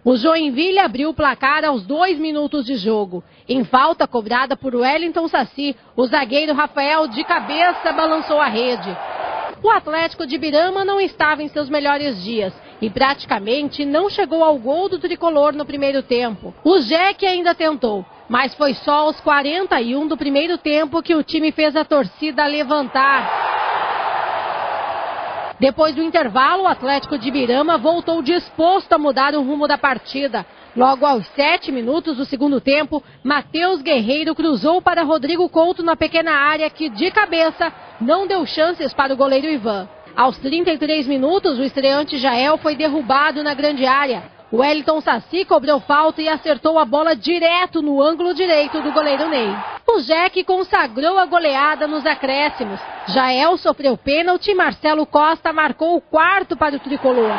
O Joinville abriu o placar aos 2 minutos de jogo. Em falta cobrada por Wellington Saci, o zagueiro Rafael de cabeça balançou a rede. O Atlético de Ibirama não estava em seus melhores dias e praticamente não chegou ao gol do tricolor no primeiro tempo. O Jeque ainda tentou, mas foi só aos 41 do primeiro tempo que o time fez a torcida levantar. Depois do intervalo, o Atlético de Ibirama voltou disposto a mudar o rumo da partida. Logo aos 7 minutos do segundo tempo, Matheus Guerreiro cruzou para Rodrigo Couto na pequena área que, de cabeça, não deu chances para o goleiro Ivan. Aos 33 minutos, o estreante Jael foi derrubado na grande área. O Wellington Saci cobrou falta e acertou a bola direto no ângulo direito do goleiro Ney. O Jeque consagrou a goleada nos acréscimos. Jael sofreu pênalti e Marcelo Costa marcou o quarto para o tricolor.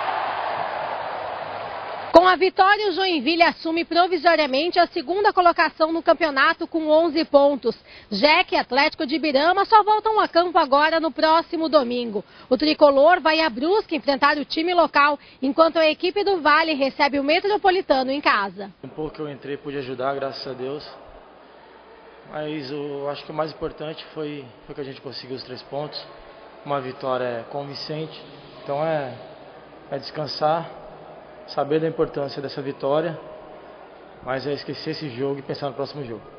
Com a vitória, o Joinville assume provisoriamente a segunda colocação no campeonato com 11 pontos. Jeque e Atlético de Ibirama só voltam a campo agora no próximo domingo. O tricolor vai a Brusque enfrentar o time local, enquanto a equipe do Vale recebe o Metropolitano em casa. Um pouco que eu entrei pude ajudar, graças a Deus. Mas eu acho que o mais importante foi que a gente conseguiu os 3 pontos. Uma vitória convincente. Então é descansar, saber da importância dessa vitória, mas é esquecer esse jogo e pensar no próximo jogo.